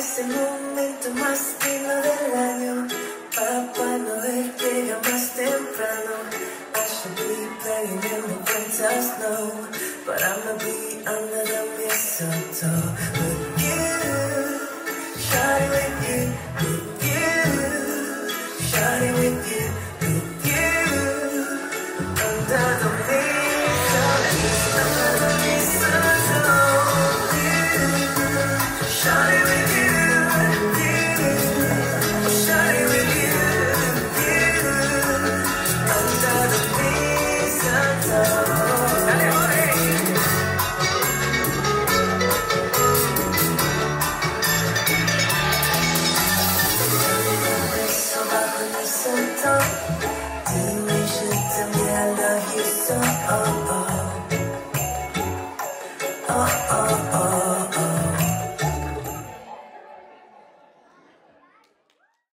Es el momento más lindo del año. Papá Noel llega más temprano. I should be playing in the winter snow, but I'ma be under the mistletoe with you, shawty with you, shawty with you, under the mistletoe, under the mistletoe, shawty with you. Oh, oh, oh.